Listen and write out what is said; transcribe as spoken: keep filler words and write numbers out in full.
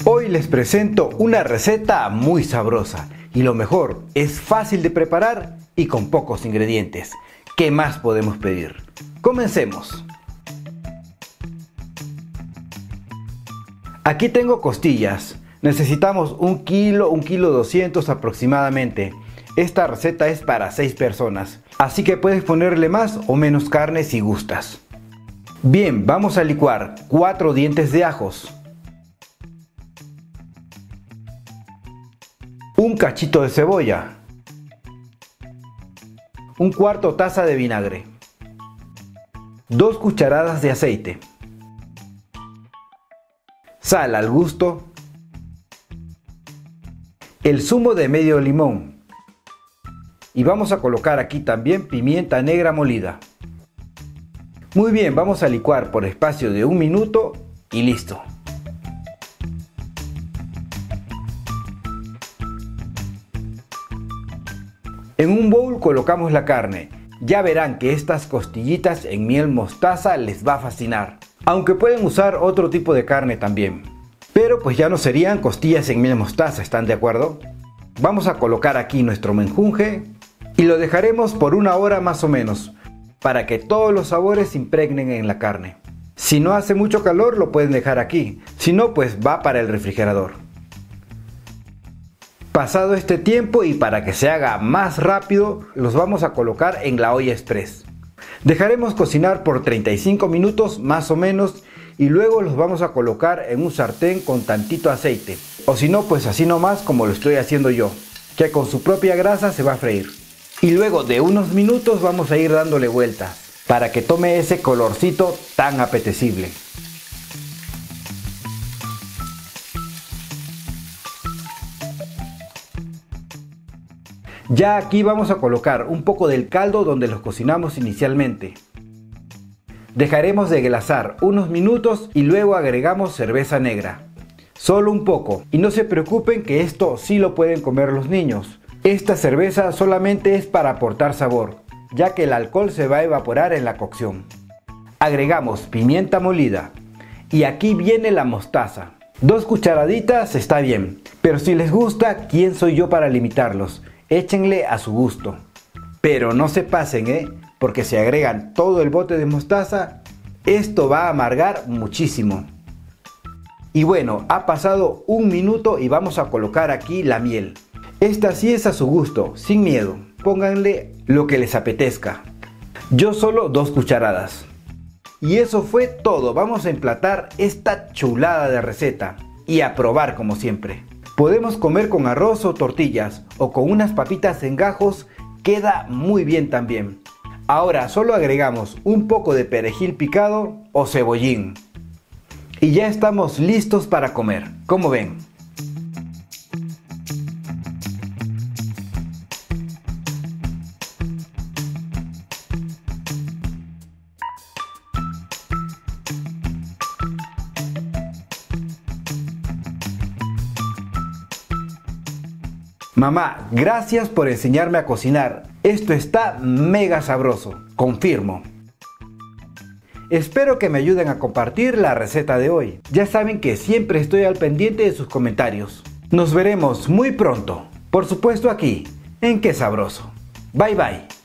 Hoy les presento una receta muy sabrosa y lo mejor, es fácil de preparar y con pocos ingredientes. ¿Qué más podemos pedir? Comencemos. Aquí tengo costillas. Necesitamos un kilo, un kilo doscientos aproximadamente. Esta receta es para seis personas, así que puedes ponerle más o menos carne si gustas. Bien, vamos a licuar cuatro dientes de ajos, un cachito de cebolla, un cuarto taza de vinagre, dos cucharadas de aceite, sal al gusto, el zumo de medio limón y vamos a colocar aquí también pimienta negra molida. Muy bien, vamos a licuar por espacio de un minuto y listo. En un bowl colocamos la carne. Ya verán que estas costillitas en miel mostaza les va a fascinar. Aunque pueden usar otro tipo de carne también. Pero pues ya no serían costillas en miel mostaza, ¿están de acuerdo? Vamos a colocar aquí nuestro menjunje y lo dejaremos por una hora más o menos, para que todos los sabores se impregnen en la carne. Si no hace mucho calor lo pueden dejar aquí, si no pues va para el refrigerador. Pasado este tiempo y para que se haga más rápido, los vamos a colocar en la olla express. Dejaremos cocinar por treinta y cinco minutos más o menos y luego los vamos a colocar en un sartén con tantito aceite. O si no, pues así nomás como lo estoy haciendo yo, que con su propia grasa se va a freír. Y luego de unos minutos vamos a ir dándole vueltas para que tome ese colorcito tan apetecible. Ya aquí vamos a colocar un poco del caldo donde los cocinamos inicialmente. Dejaremos de glasar unos minutos y luego agregamos cerveza negra. Solo un poco, y no se preocupen que esto sí lo pueden comer los niños. Esta cerveza solamente es para aportar sabor, ya que el alcohol se va a evaporar en la cocción. Agregamos pimienta molida y aquí viene la mostaza. Dos cucharaditas está bien, pero si les gusta, ¿quién soy yo para limitarlos? Échenle a su gusto. Pero no se pasen, ¿eh? Porque si agregan todo el bote de mostaza, esto va a amargar muchísimo. Y bueno, ha pasado un minuto y vamos a colocar aquí la miel. Esta sí es a su gusto, sin miedo. Pónganle lo que les apetezca. Yo solo dos cucharadas. Y eso fue todo. Vamos a emplatar esta chulada de receta. Y a probar como siempre. Podemos comer con arroz o tortillas. O con unas papitas en gajos. Queda muy bien también. Ahora solo agregamos un poco de perejil picado o cebollín. Y ya estamos listos para comer. ¿Cómo ven? Mamá, gracias por enseñarme a cocinar. Esto está mega sabroso, confirmo. Espero que me ayuden a compartir la receta de hoy. Ya saben que siempre estoy al pendiente de sus comentarios. Nos veremos muy pronto, por supuesto aquí, en Qué Sabroso. Bye bye.